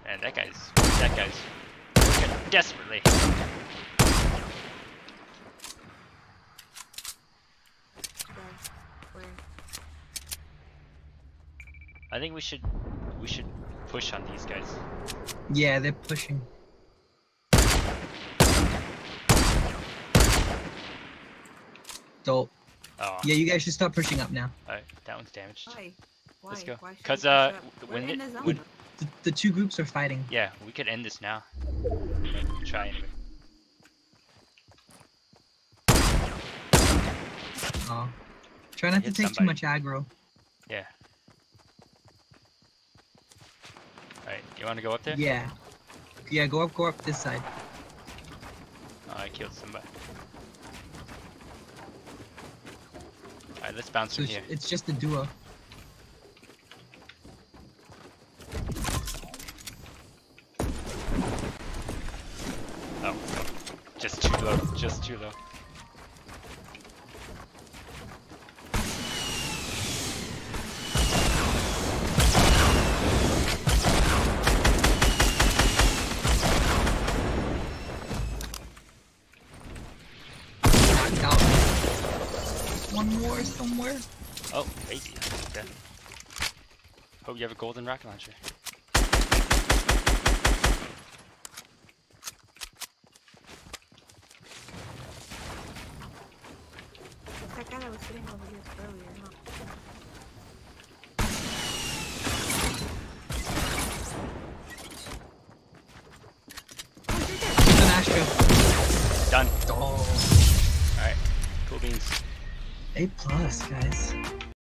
And that guy's working desperately. I think we should push on these guys. Yeah, they're pushing. Dope. Oh. Yeah, you guys should start pushing up now. Alright, that one's damaged. Why? Why? Let's go. Why should Cause we push up? when We're in it, the zone. when, The two groups are fighting. yeah, we could end this now. Try anyway. Oh. Try not to Hit take too somebody. much aggro. Yeah. Alright, you wanna go up there? Yeah. Yeah, go up this side. Oh, I killed somebody. Alright, let's bounce So from here. it's just a duo. Oh, just too low, just too low. Knocked out. One more somewhere. Oh, baby. Okay. Hope you have a golden rocket launcher. That guy that was sitting over here earlier, huh? It's an Astro. Done. Oh. Alright, cool beans. A plus, guys.